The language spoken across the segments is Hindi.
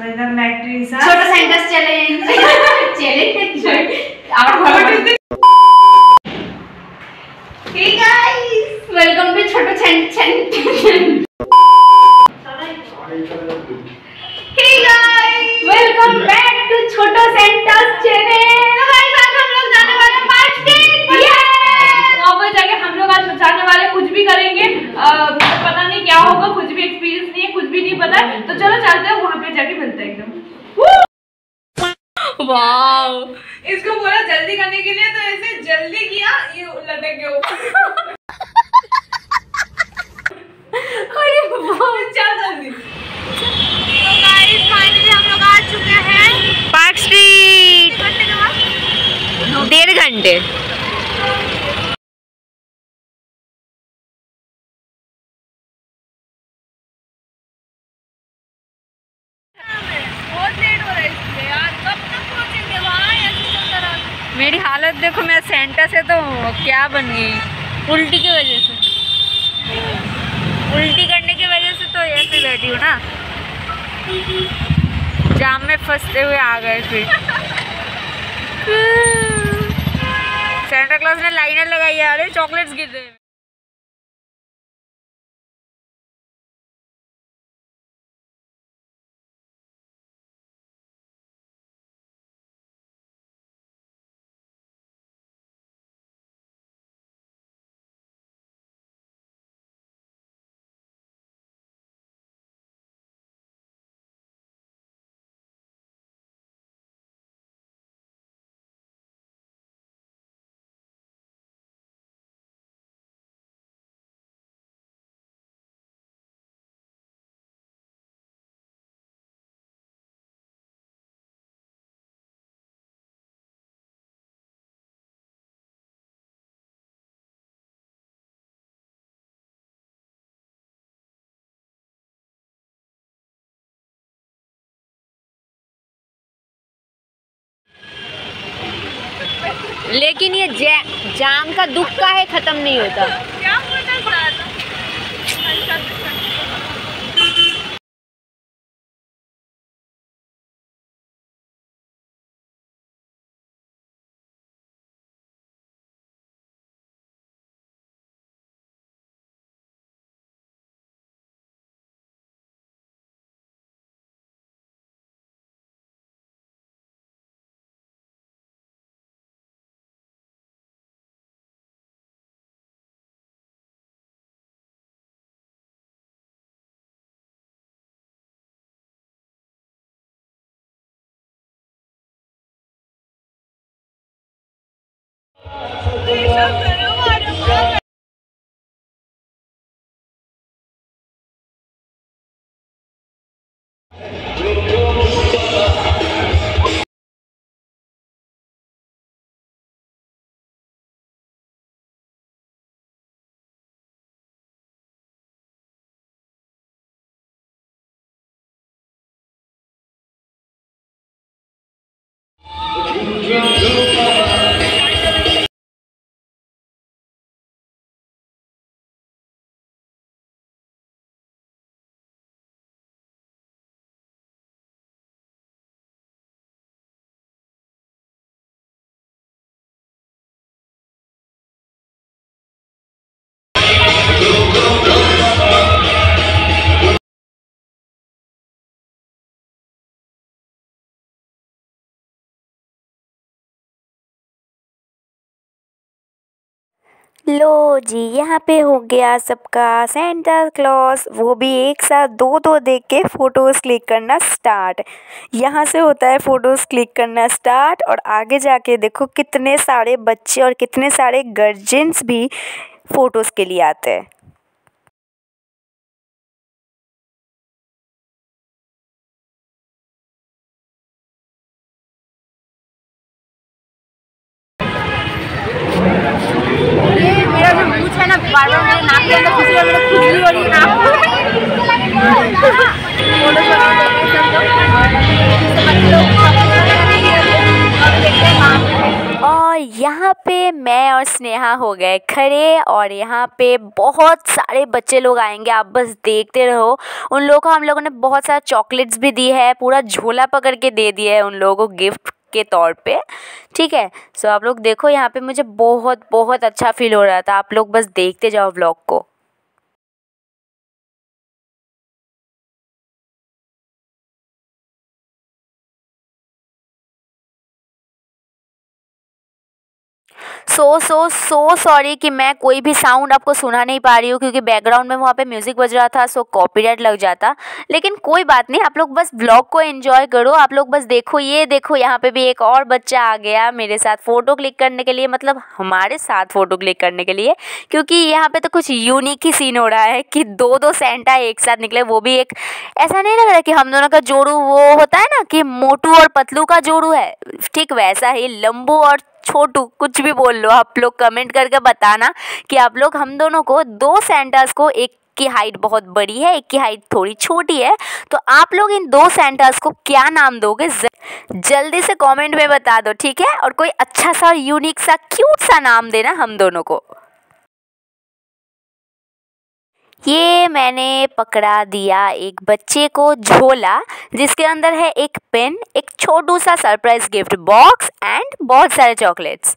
छोटा centres challenge hey guys welcome to छोटा challenge. Hey guys welcome back to छोटा सेंटर्स चैनल। गाइस आज हम लोग जाने वाले हैं पार्क स्ट्रीट। वहां पर जाके हम लोग आज जाने वाले कुछ भी करेंगे, पता नहीं क्या होगा, कुछ भी एक्सपीरियंस नहीं है, कुछ भी नहीं पता। तो चलो चलते हैं, वहां पे जाके मिलते हैं एकदम। वाओ, इसको बोला जल्दी करने के लिए तो ऐसे जल्दी किया, ये लटक गया ऊपर। अरे बहुत जल्दी। तो गाइस फाइनली हम लोग आ चुके हैं पार्क स्ट्रीट। घंटे के बाद 1.5 घंटे। मेरी हालत देखो, मैं सेंटर से तो क्या बन गई, उल्टी की वजह से। उल्टी करने की वजह से तो ऐसे बैठी हूँ ना, जाम में फंसते हुए आ गए। फिर सेंटा क्लॉज ने लाइनर लगाई है, अरे चॉकलेट्स गिर रहे हैं। लेकिन ये जाम का दुख का है, खत्म नहीं होता। क्या लो जी, यहाँ पे हो गया सबका सेंटा क्लॉज, वो भी एक साथ दो दो देख के फ़ोटोज़ क्लिक करना स्टार्ट। यहाँ से होता है फ़ोटोज़ क्लिक करना स्टार्ट, और आगे जाके देखो कितने सारे बच्चे और कितने सारे गार्जियंस भी फ़ोटोज़ के लिए आते हैं। बार-बार मेरे नाक के अंदर खुशी और मेरे खुजली हो रही है नाक और यहाँ पे मैं और और स्नेहा हो गए खड़े और यहाँ पे बहुत सारे बच्चे लोग आएंगे, आप बस देखते रहो। उन लोगों को हम लोगों ने बहुत सारा चॉकलेट्स भी दी है, पूरा झोला पकड़ के दे दिया है उन लोगों को गिफ्ट के तौर पे। ठीक है, सो आप लोग देखो, यहाँ पे मुझे बहुत बहुत अच्छा फील हो रहा था। आप लोग बस देखते जाओ व्लॉग को। सो सॉरी कि मैं कोई भी साउंड आपको सुना नहीं पा रही हूँ, क्योंकि बैकग्राउंड में वहाँ पे म्यूजिक बज रहा था, सो कॉपीराइट लग जाता। लेकिन कोई बात नहीं, आप लोग बस व्लॉग को एंजॉय करो। आप लोग बस देखो, ये देखो यहाँ पे भी एक और बच्चा आ गया मेरे साथ फ़ोटो क्लिक करने के लिए, मतलब हमारे साथ फ़ोटो क्लिक करने के लिए, क्योंकि यहाँ पे तो कुछ यूनिक ही सीन हो रहा है कि दो दो सेंटा एक साथ निकले। वो भी एक, ऐसा नहीं लग रहा कि हम दोनों का जोड़ू वो होता है ना कि मोटू और पतलू का जोड़ू है, ठीक वैसा ही लंबू और छोटू, कुछ भी बोल लो। आप लोग कमेंट करके बताना कि आप लोग हम दोनों को, दो सेंटास को, एक की हाइट बहुत बड़ी है, एक की हाइट थोड़ी छोटी है, तो आप लोग इन दो सेंटास को क्या नाम दोगे? जल्दी से कमेंट में बता दो, ठीक है? और कोई अच्छा सा यूनिक सा क्यूट सा नाम देना हम दोनों को। ये मैंने पकड़ा दिया एक बच्चे को झोला, जिसके अंदर है एक पेन, एक छोटू सा सरप्राइज गिफ्ट बॉक्स एंड बहुत सारे चॉकलेट्स।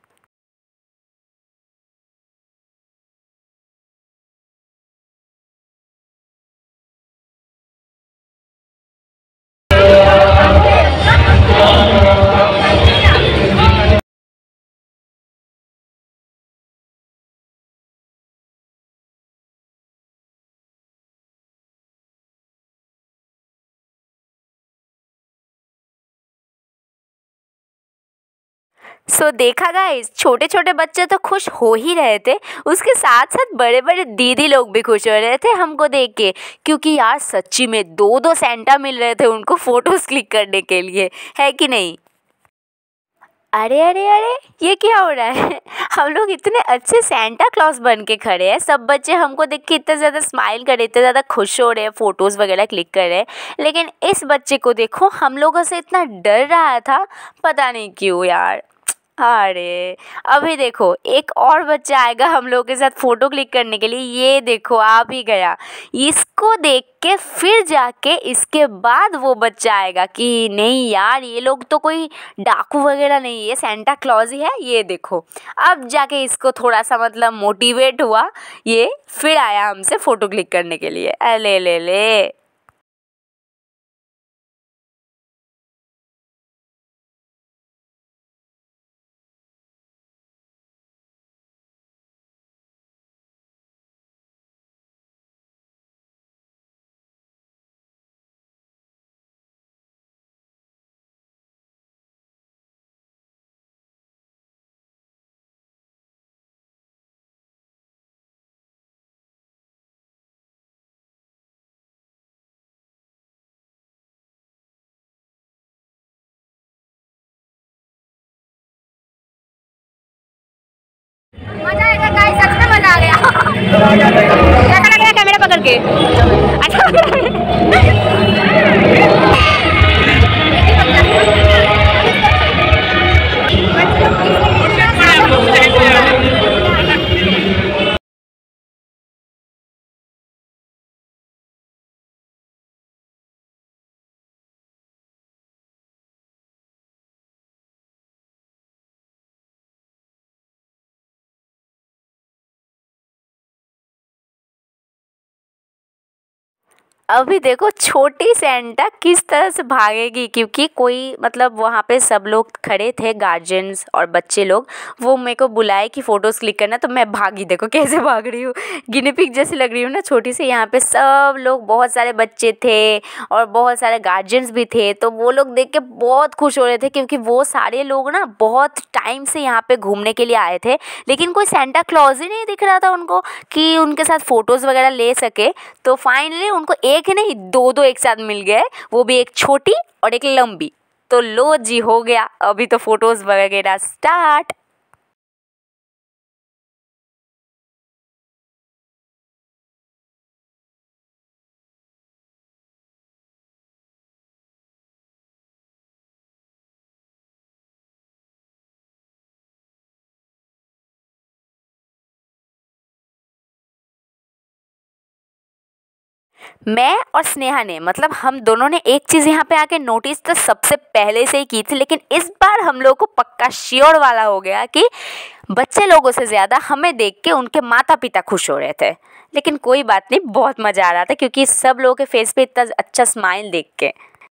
देखा गाइस, छोटे छोटे बच्चे तो खुश हो ही रहे थे, उसके साथ साथ बड़े बड़े दीदी लोग भी खुश हो रहे थे हमको देख के, क्योंकि यार सच्ची में दो दो सेंटा मिल रहे थे उनको फोटोज क्लिक करने के लिए, है कि नहीं? अरे अरे अरे, ये क्या हो रहा है? हम लोग इतने अच्छे सेंटा क्लॉज बन के खड़े हैं, सब बच्चे हमको देख के इतना ज़्यादा स्माइल कर रहे, इतने ज़्यादा खुश हो रहे हैं, फ़ोटोज़ वगैरह क्लिक कर रहे हैं, लेकिन इस बच्चे को देखो, हम लोगों से इतना डर रहा था, पता नहीं क्यों यार। अरे अभी देखो, एक और बच्चा आएगा हम लोग के साथ फोटो क्लिक करने के लिए, ये देखो आ भी गया। इसको देख के फिर जाके इसके बाद वो बच्चा आएगा कि नहीं यार, ये लोग तो कोई डाकू वगैरह नहीं, ये सेंटा क्लॉज ही है। ये देखो, अब जाके इसको थोड़ा सा मतलब मोटिवेट हुआ, ये फिर आया हमसे फोटो क्लिक करने के लिए। अले ले ले। मजा आएगा गाइस, सच में मजा आ गया। कैसा लग रहा है कैमरा पकड़ के? अच्छा लग रहा है। अभी देखो छोटी सेंटा किस तरह से भागेगी, क्योंकि कोई मतलब वहाँ पे सब लोग खड़े थे, गार्जियंस और बच्चे लोग, वो मेरे को बुलाए कि फ़ोटोज़ क्लिक करना, तो मैं भागी। देखो कैसे भाग रही हूँ, गिनी पिग जैसी लग रही हूँ ना छोटी सी। यहाँ पे सब लोग, बहुत सारे बच्चे थे और बहुत सारे गार्जियंस भी थे, तो वो लोग देख के बहुत खुश हो रहे थे, क्योंकि वो सारे लोग ना बहुत टाइम से यहाँ पे घूमने के लिए आए थे, लेकिन कोई सेंटा क्लॉज ही नहीं दिख रहा था उनको कि उनके साथ फ़ोटोज़ वगैरह ले सके। तो फाइनली उनको एक नहीं, दो दो एक साथ मिल गए, वो भी एक छोटी और एक लंबी। तो लो जी, हो गया, अभी तो फोटोज वगैरह स्टार्ट। मैं और स्नेहा ने, मतलब हम दोनों ने एक चीज़ यहाँ पे आके नोटिस तो सबसे पहले से ही की थी, लेकिन इस बार हम लोग को पक्का श्योर वाला हो गया कि बच्चे लोगों से ज़्यादा हमें देख के उनके माता पिता खुश हो रहे थे। लेकिन कोई बात नहीं, बहुत मज़ा आ रहा था क्योंकि सब लोगों के फेस पे इतना अच्छा स्माइल देख के।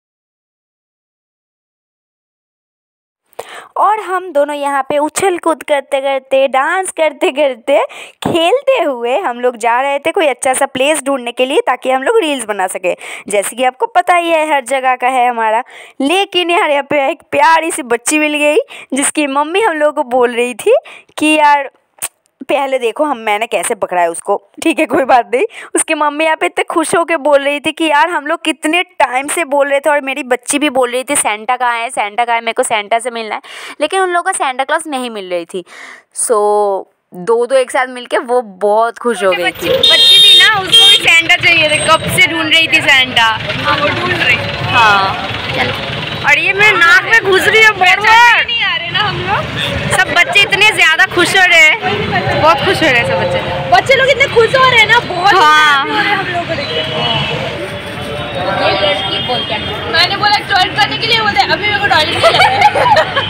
और हम दोनों यहाँ पे उछल कूद करते करते, डांस करते करते, खेलते हुए हम लोग जा रहे थे कोई अच्छा सा प्लेस ढूंढने के लिए ताकि हम लोग रील्स बना सके। जैसे कि आपको पता ही है हर जगह का है हमारा। लेकिन यार यहाँ पे एक प्यारी सी बच्ची मिल गई जिसकी मम्मी हम लोग को बोल रही थी कि यार पहले देखो मैंने कैसे पकड़ा है उसको। ठीक है, कोई बात नहीं। उसकी मम्मी यहाँ पे इतने खुश होकर बोल रही थी कि यार हम लोग कितने टाइम से बोल रहे थे, और मेरी बच्ची भी बोल रही थी सेंटा कहाँ है, सेंटा कहाँ है, मेरे को सेंटा से मिलना है। लेकिन उन लोगों को सेंटा क्लॉज नहीं मिल रही थी। सो दो एक साथ मिलके वो बहुत खुश हो गई थी। बच्ची थी ना, उसको भी सेंटा चाहिए थे, कब से ढूंढ रही थी सेंटा। हाँ, वो ढूंढ रही। हाँ, और ये मेरे नाक में घुस रही है। नहीं आ रहे ना हम लोग। सब बच्चे इतने ज़्यादा खुश हो रहे हैं, बहुत खुश हो रहे हैं सब बच्चे लोग इतने खुश हो रहे हैं ना, बहुत हाँ। हो रहे हैं हम लोग को देख के। मैंने बोला टॉयलेट करने के लिए, बोलते अभी मेरे को टॉयलेट नहीं जाना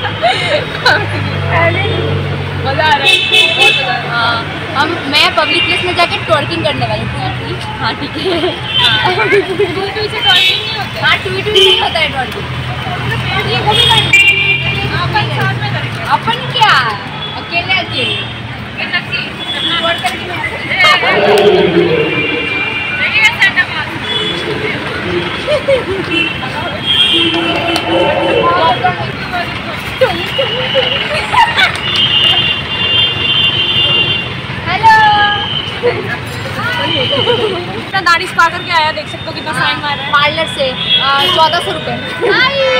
है। मजा आ रहा है, बहुत मजा आ रहा है। मैं पब्लिक प्लेस में जाके ट्वर्किंग करने वाली हूँ। हाँ ठीक है। टू से टॉयलेट नहीं होता। हाँ, टू नहीं होता है ट्वर्किंग। अपन क्या अकेले दाढ़ी स्पा करके आया, देख सकते हो कितना साइन मार रहा है पार्लर से 1400 रुपये।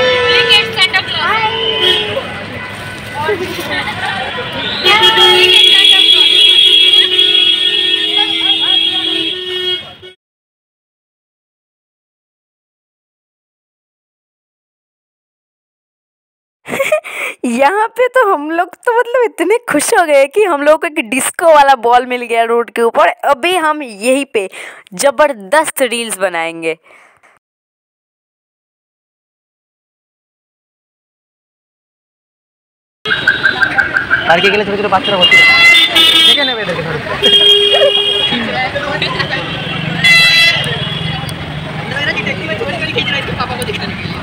यहाँ पे तो हम लोग तो मतलब इतने खुश हो गए कि हम लोग को एक डिस्को वाला बॉल मिल गया रोड के ऊपर। अभी हम यहीं पे जबरदस्त रील्स बनाएंगे। पार्के के लिए छोटे छोटे बाচ্চারা ভর্তি দেখে নেবে এদেরকে ধরে मेरा जी देखती मैं चोरी करी खींच रहा है इसके पापा को दिखाने के लिए।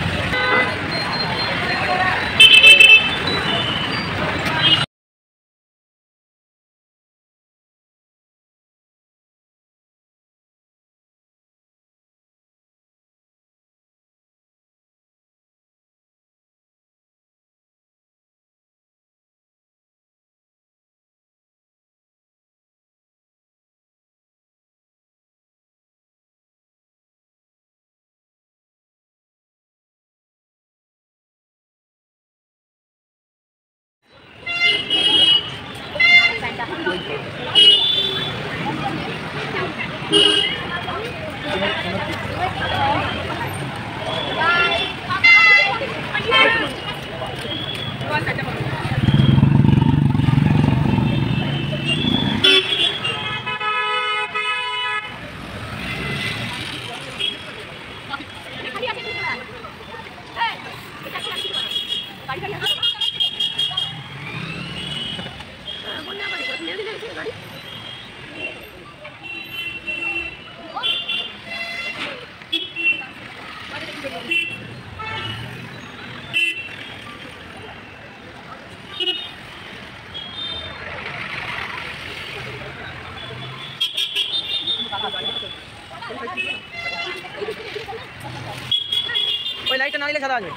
कोई लाइट ना ले सादा आज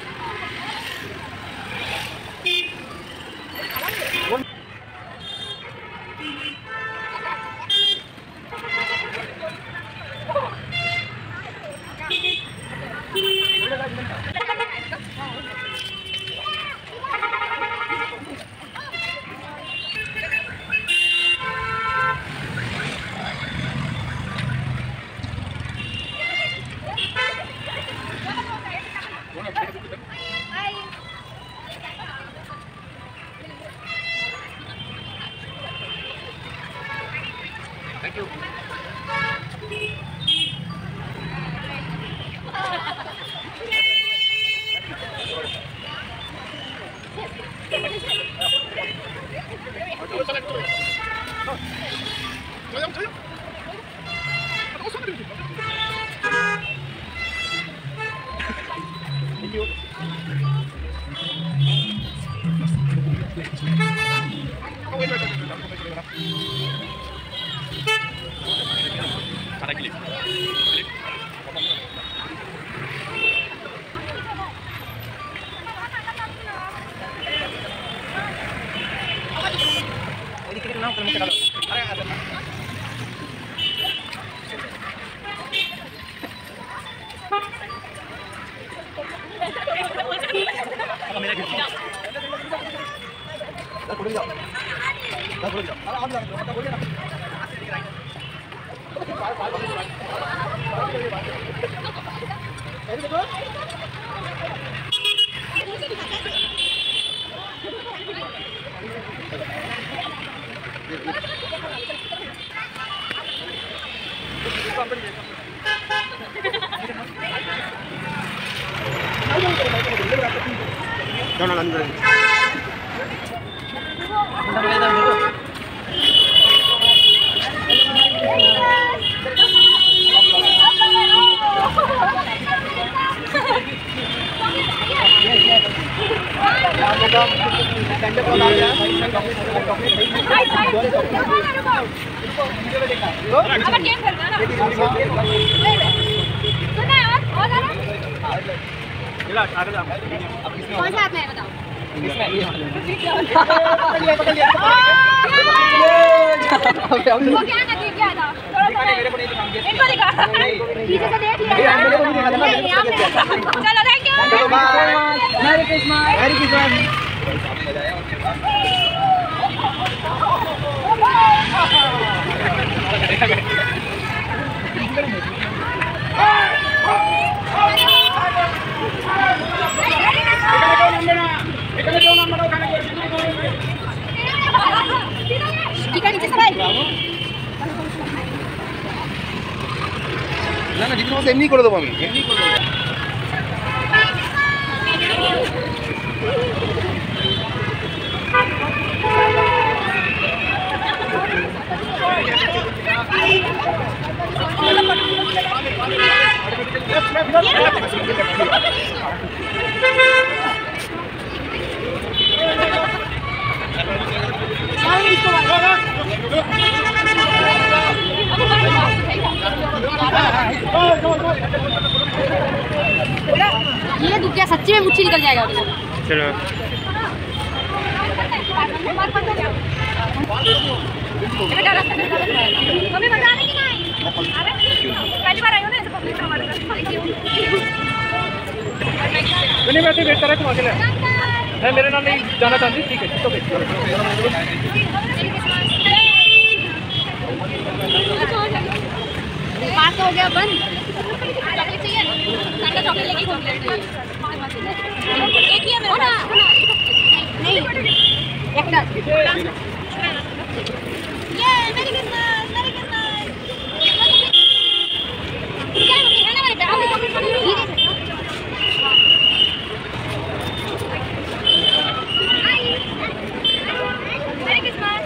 कौन सा आपने बताओ? वो क्या नतीजा क्या था? इनको दिखा। पीछे से देख लिया। चलो thank you. Merry Christmas. Merry Christmas. टीका नीचे से भाई। না না জিজ্ঞাসা এমনি করে দেবো আমি এমনি করে দেবো ये तू क्या सच्ची में मुच्छी निकल जाएगा? चलो मम्मी मजा आने की नहीं? पहली बार आई हो ना ऐसे पब्लिक हमारे साथ। नहीं मैं तो वेट कर रहा हूं अकेले मैं मेरे नाम नहीं जाना चाहती ठीक है तो बात हो गया बंद। चॉकलेट चाहिए? ठंडा चॉकलेट लेके घूम लेते हैं। एक ही है मेरे पास। नहीं एक का ये मेरी क्रिसमस मेरी क्रिसमस क्या मम्मी है ना मेरे पे आओ चॉकलेट पड़ी है मेरी क्रिसमस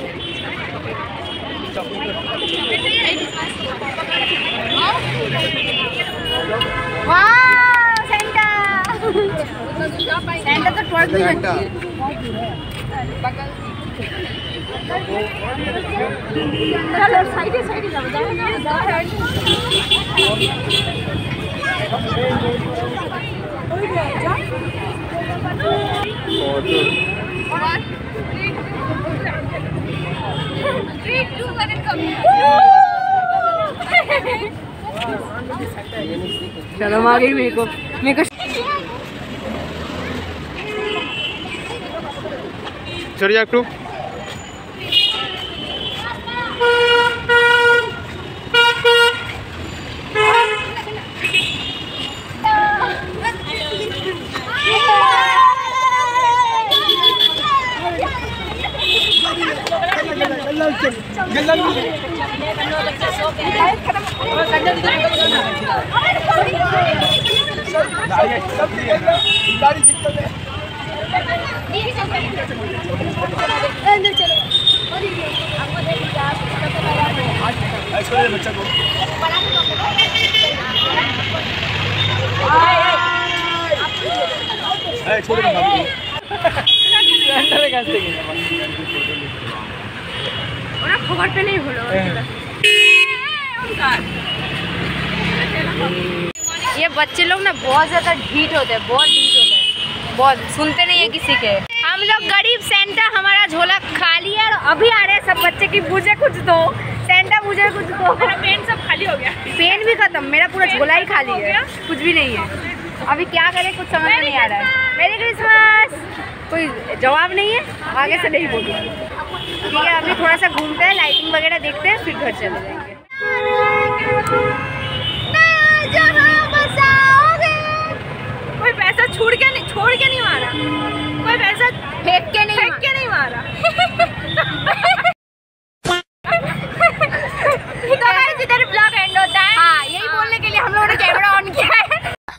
वाह सेंटा सेंटा तो ट्वर्क भी करती है चलो साइड जाओ शर्म आ गई मेरे को चढ़ जा एकटू बच्चा को छोड़ কাছ থেকে ওরা খবর পেলেই হলো। ये बच्चे लोग ना बहुत ज़्यादा ढीठ होते हैं, बहुत ढीठ होते हैं, बहुत सुनते नहीं है किसी के। हम लोग गरीब सेंटा हमारा झोला खाली है और अभी आ रहे हैं सब बच्चे की मुझे कुछ दो सेंटा, मुझे कुछ दो। मेरा पेन सब खाली हो गया, पेन भी खत्म, मेरा पूरा झोला ही खाली है, कुछ भी नहीं है। अभी क्या करें कुछ समझ में नहीं आ रहा है। मेरी क्रिसमस कोई जवाब नहीं है, आगे से नहीं बोलूँगी। ठीक है अभी थोड़ा सा घूमते हैं, लाइटिंग वगैरह देखते हैं, फिर घर चले जाएंगे। कोई पैसा छोड़ के नहीं मारा, कोई पैसा फेंक के नहीं मारा। तो गाइस इधर ब्लॉग एंड होता है। हाँ यही बोलने के लिए हम लोगों ने कैमरा ऑन किया है।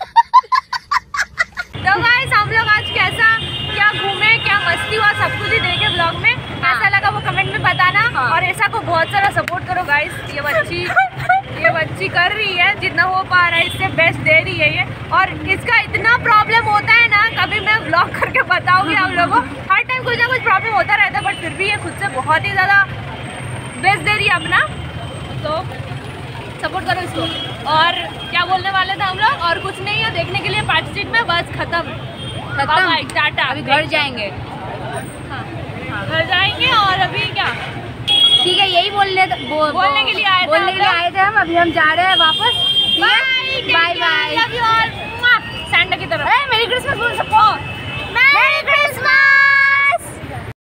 तो गाइस हम लोग आज क्या घूमे, क्या मस्ती हुआ, सब कुछ ही देखे ब्लॉग में। कैसा लगा वो कमेंट में बताना। और ऐसा को बहुत सारा सपोर्ट करो गाइस। ये बच्ची कर रही है जितना हो पा रहा है, इससे बेस्ट दे रही है ये। और इसका इतना प्रॉब्लम होता है ना, कभी मैं व्लॉग करके बताऊंगी आप लोगों को। हर टाइम कुछ ना कुछ प्रॉब्लम होता रहता है, बट फिर भी ये खुद से बहुत ही ज़्यादा बेस्ट दे रही है अपना। तो सपोर्ट करो इसको। और क्या बोलने वाले थे हम लोग, और कुछ नहीं है देखने के लिए पार्टी स्ट्रीट में। बस खत्म टाटा, अभी घर जाएंगे। हाँ घर जाएंगे। और अभी क्या ठीक है यही बोलने के लिए आए थे हम। अभी हम जा रहे हैं वापस। Bye bye, love you all, Santa की तरफ। मेरी क्रिसमस